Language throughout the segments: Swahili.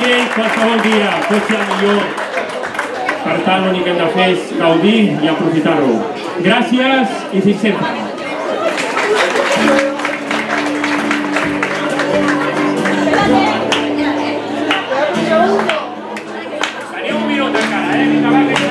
d'ell qualsevol dia, pot ser el millor. Per tant, l'únic que hem de fer és gaudir i aprofitar-lo. Gràcies i fins sempre. Teniu un minut encara, Vinga, va, vinga.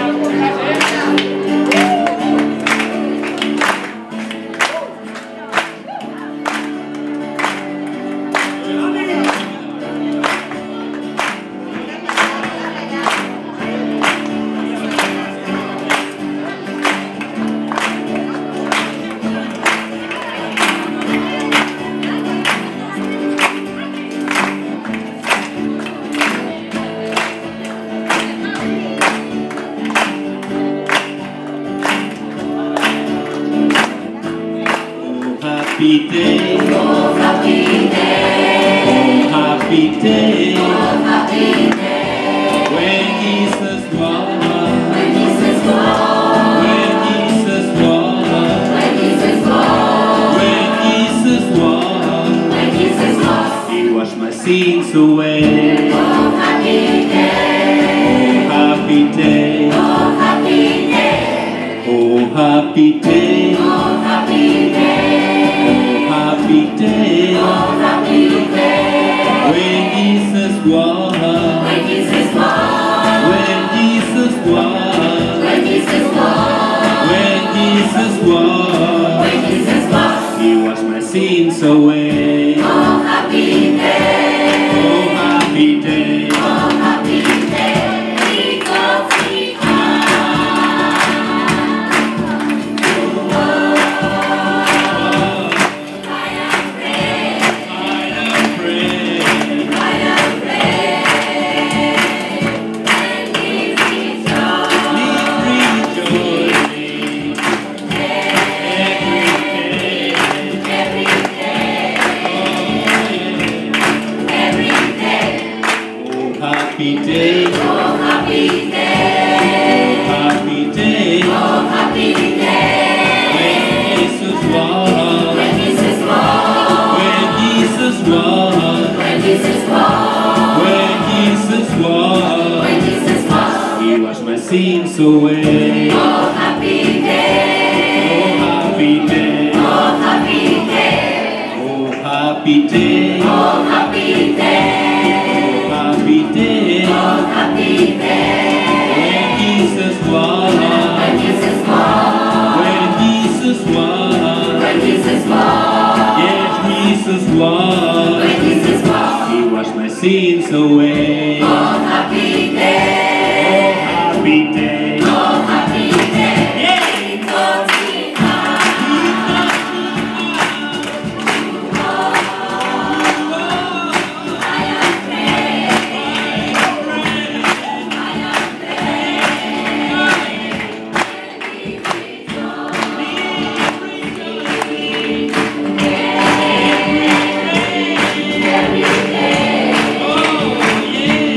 Happy day, oh happy day, oh happy day, oh happy day, when Jesus was, when Jesus was, when Jesus was, when Jesus was, when Jesus was, when Jesus was, He washed my sins away. Oh happy day, oh happy day, oh happy day, oh happy day, oh happy day. Happy day, oh happy day, when Jesus was, when Jesus was, when Jesus was, when Jesus was, when Jesus was, when Jesus was, He washed my sins away. Oh happy day, oh happy day, oh happy day, because He happy day, oh happy day, happy day, oh happy day, when Jesus was, when Jesus was, when Jesus was, when Jesus was, when Jesus was, when Jesus was, He washed my sins away. Oh happy day, oh happy day, oh happy day, oh happy day, oh happy day. Happy day, oh happy day, when Jesus was, when Jesus was, when Jesus was, when Jesus was, yes, Jesus was, when Jesus was, He washed my sins away. Oh happy day, oh happy day, oh happy day, yeah. Because He every day, oh yeah.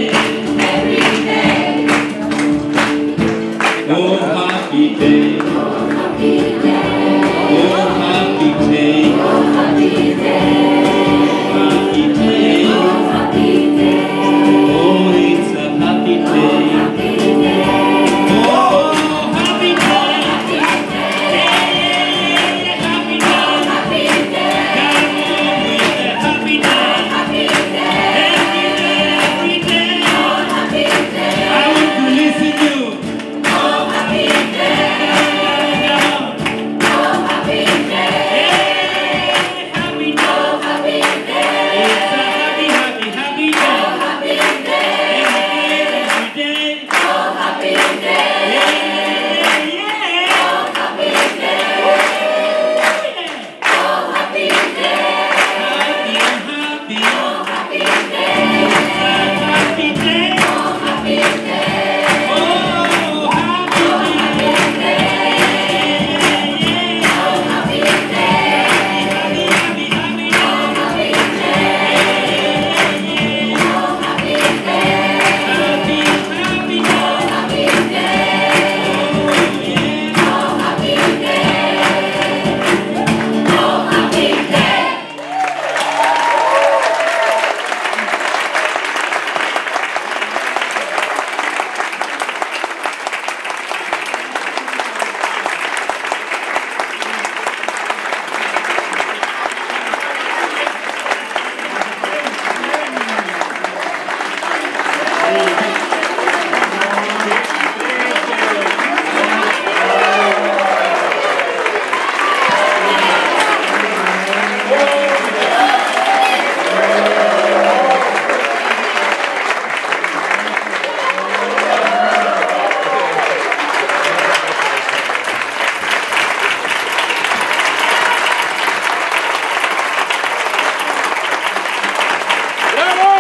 ¡Bravo!